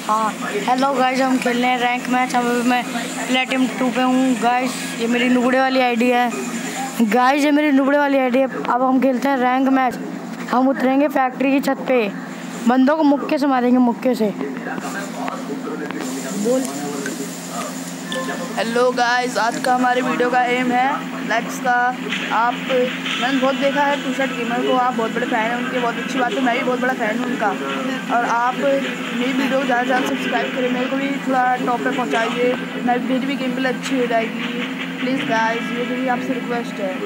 हाँ hello guys, हम खेल रहे हैं रैंक मैच। अभी मैं प्लेटिनम 2 पे हूँ गाइस। ये मेरी नुबड़े वाली आईडी है गाइस, ये मेरी नुबड़े वाली आईडी है। अब हम खेलते हैं रैंक मैच। हम उतरेंगे फैक्ट्री की छत पे, बंदों को मुक्के से मारेंगे, मुक्के से। बोल। हेलो गाइस, आज का हमारे वीडियो का एम है लाइक्स का। मैंने बहुत देखा है टू शर्ट गेमर को, आप बहुत बड़े फ़ैन हैं उनके, बहुत अच्छी बात है। मैं भी बहुत बड़ा फ़ैन हूँ उनका। और आप मेरी वीडियो को ज़्यादा से ज़्यादा सब्सक्राइब करें, मेरे को भी थोड़ा टॉप पे पहुँचाइए, मेरी भी गेम प्ले अच्छी हो जाएगी। प्लीज़ गाइस, ये मेरी आपसे रिक्वेस्ट है।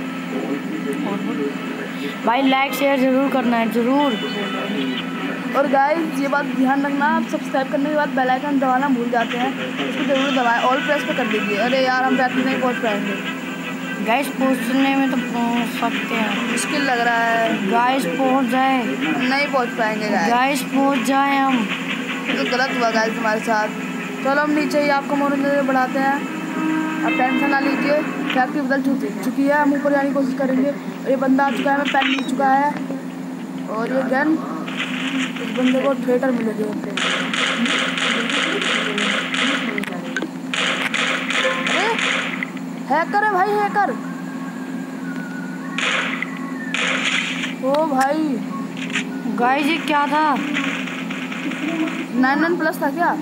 भाई लाइक शेयर ज़रूर करना है, ज़रूर। और गाइस ये बात ध्यान रखना, आप सब्सक्राइब करने के बाद बेल आइकन दबाना भूल जाते हैं, उसको ज़रूर दबाएं, ऑल प्रेस पे कर दीजिए। अरे यार, हम बैटरी नहीं पहुँच पाएंगे गाइस। पहुँचने में तो पहुँच सकते हैं, मुश्किल लग रहा है। गाइस पहुँच जाए, नहीं पहुँच पाएंगे गाइस पहुँच जाए हम। तो गलत हुआ गाइस हमारे साथ। चलो हम नीचे ही आपको मनोरंजन बढ़ाते हैं, अब टेंशन ना लीजिए। फैक्ट्री बदल चुकी है, हम ऊपर जाने की कोशिश करेंगे। ये बंदा आ चुका है, मैं पैन मिल चुका है, और ये गन इस बंदे को थिएटर मिलेगी। अरे हैकर है भाई, हैकर। ओ भाई गाइस ये क्या था? 9+ था क्या?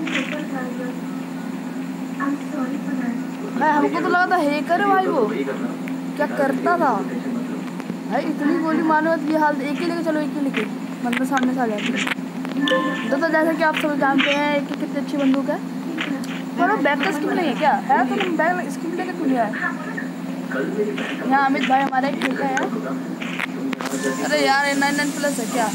भाई हमको तो लगा था हैकर है भाई, वो क्या करता था भाई? इतनी गोली मारने में ये हाल। एक ही लेके चलो, एक ही लेके मतलब सामने से आ जाते हैं। तो जैसा कि आप सब जानते हैं कि कितनी अच्छी बंदूक है। पर वो बैक का स्किप नहीं है क्या? है तो तुम बैक स्किप लेके क्यों नहीं आए? यहाँ अमित भाई हमारे एक खेलते हैं। अरे यार, ये 9+ है क्या?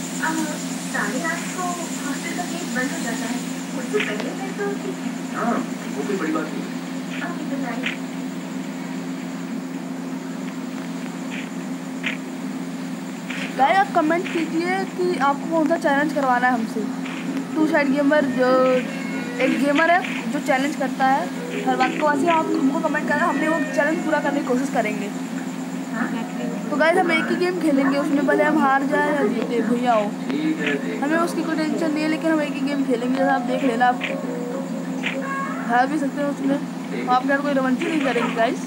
गाइस आप कमेंट कीजिए कि आपको कौन सा चैलेंज करवाना है हमसे। टू साइड गेमर जो एक गेमर है जो चैलेंज करता है हर बात को, वैसे आप हमको कमेंट करना, हमने वो चैलेंज पूरा करने की कोशिश करेंगे। तो गाइस हम एक ही गेम खेलेंगे, उसमें भले हम हार जाए या जीते भैया हो, हमें उसकी कोई टेंशन नहीं है। लेकिन हम एक ही गेम खेलेंगे, जैसा आप देख लेना। आप हार भी सकते हैं उसमें, आपके साथ कोई रवंची नहीं करेंगे गाइस।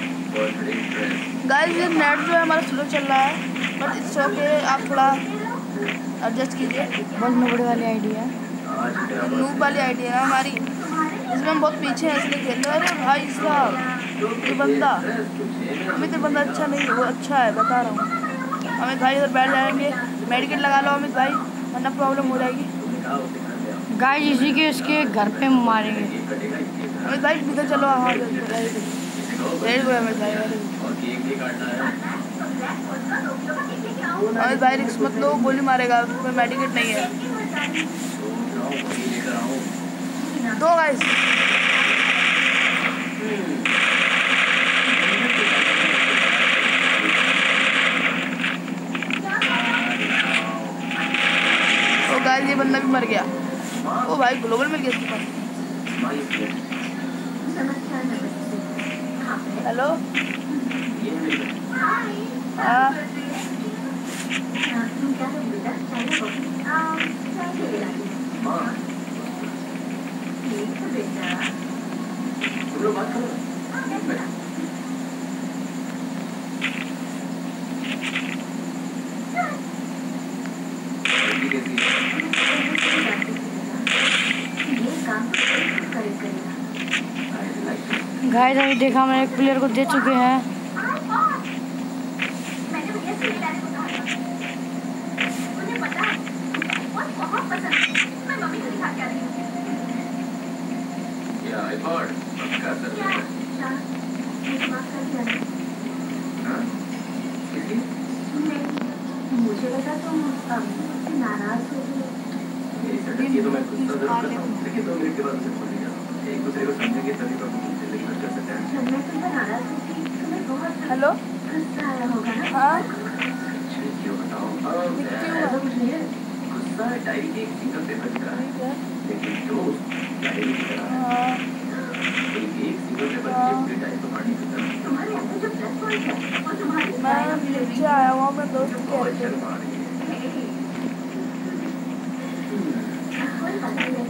ये नेट जो है हमारा स्लो चल रहा है, बट इट्स ओके, आप थोड़ा एडजस्ट कीजिए। बहुत नुबड़े वाली आईडी है, नूब वाली आईडी है ना हमारी, इसमें हम बहुत पीछे हैं इसलिए खेल रहे हैं। अरे भाई साहब, ये बंदा अमित, ये बंदा अच्छा नहीं है, वो अच्छा है बता रहा हूँ। अमित भाई इधर बैठ जाएंगे, मेडिकेट लगा लो अमित भाई, वरना प्रॉब्लम हो जाएगी। गाइस इसी के इसके घर पे मारेंगे। अमित भाई इधर चलो, हाँ अमित भाई। अमित भाई रिक्स मत लो, गोली मारेगा, उसमें मेडिकेट नहीं है। दो गाइस, ओ गाइस ये बंदा भी मर गया। ओ भाई ग्लोबल मिल गया इसके पास। हेलो हाँ गाइस अभी देखा, हम एक प्लेयर को दे चुके हैं। मुझे लगा तुम नाराज हो गए। एक दूसरे को समझेंगे तभी तो जिंदगी में कर सकते हैं। मैं तुम पर नाराज हूँ कि तुम्हें बहुत हेलो गुस्सा आया होगा ना? हाँ क्यों बताओ? गुस्सा डायरी के एक सिंगल पेपर की तरह है, लेकिन दोस्त डायरी की तरह है। एक सिंगल पेपर की पूरी डायरी को पढ़ने की तरह। तुम्हारे अंदर जो प्लस पॉइंट है वो तुम्हारी मैं नीचे आया हुआ, मैं दोस्त के कोई पता नहीं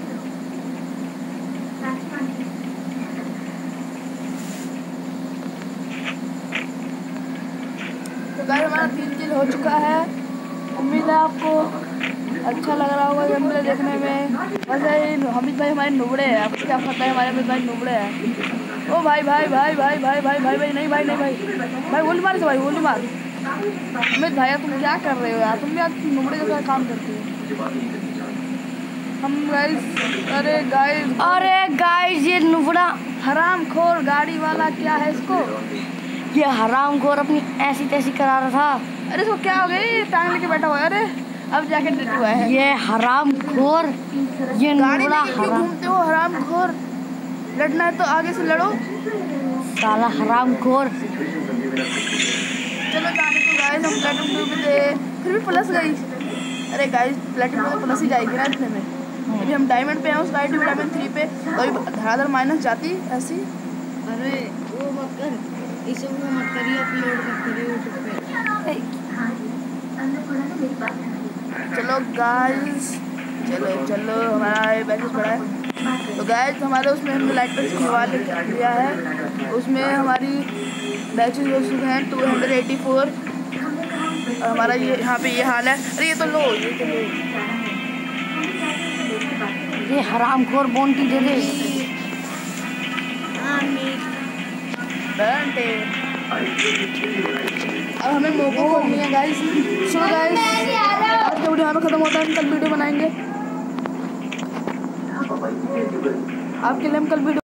गाइस हमारा 3 किल हो चुका है। उम्मीद है आपको अच्छा लग रहा होगा गेम प्ले देखने में। वैसे हमीद भाई हमारे नुबड़े हैं, आपको क्या पता है हमारे हमीद भाई नुबड़े हैं। ओ भाई भाई भाई भाई भाई भाई भाई भाई नहीं भाई नहीं भाई गोली मार से भाई गोली मार। हमीद भाई तुम क्या कर रहे हो यार, तुम भी आज नुबड़े जैसा काम करते हो। हम गाइस अरे गाइस ये नुबड़ा हरामखोर गाड़ी वाला क्या है इसको, ये हरामखोर अपनी ऐसी तैसी करा रहा था। अरे इसको क्या हो गया, ये टांग लेके बैठा हुआ है। अरे अब जाके डेट हुआ है। ये हरामखोर, ये गाड़ी नुबड़ा लेके क्यों घूमते हो हरामखोर, लड़ना है तो आगे से लड़ो साला हरामखोर। चलो जाने को गाइस, हम प्लेटिनम 2 पे थे फिर भी प्लस गई। अरे गाइस प्लेटिनम 2 प्लस ही जाएगी ना इतने में। अभी हम डायमंड पे हैं, उस गाड़ी में डायमंड 3 पे तो अभी धड़ाधड़ माइनस जाती ऐसी। अरे वो मत कर, इसे वो मत करिए, अपलोड मत करिए यूट्यूब पे। चलो गाइस चलो हमारा ये बैचेस पड़ा है। तो गाइस हमारे उसमें हमने लाइट पे खुलवा लिया है, उसमें हमारी बैचेस हो चुके हैं 284। और हमारा ये यहाँ पे ये हाल है। अरे ये तो लो ये हरामखोर बोंटी दे दे। अब हमें मोको खोलनी है गाइस। सो गाइस आज का वीडियो यहाँ पे खत्म होता है, हम कल वीडियो बनाएंगे आपके लिए। हम कल वीडियो